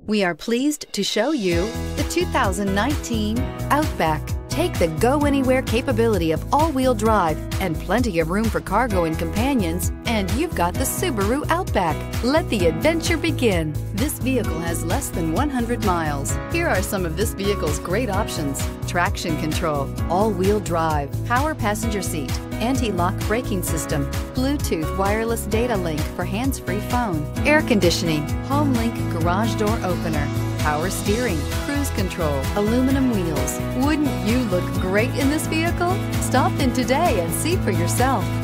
We are pleased to show you the 2019 Outback. Take the go-anywhere capability of all-wheel drive and plenty of room for cargo and companions, and you've got the Subaru Outback. Let the adventure begin. This vehicle has less than 100 miles. Here are some of this vehicle's great options: traction control, all-wheel drive, power passenger seat, anti-lock braking system, Bluetooth wireless data link for hands-free phone, air conditioning, home link garage door opener, power steering, cruise control, aluminum wheels. Wouldn't you look great in this vehicle? Stop in today and see for yourself.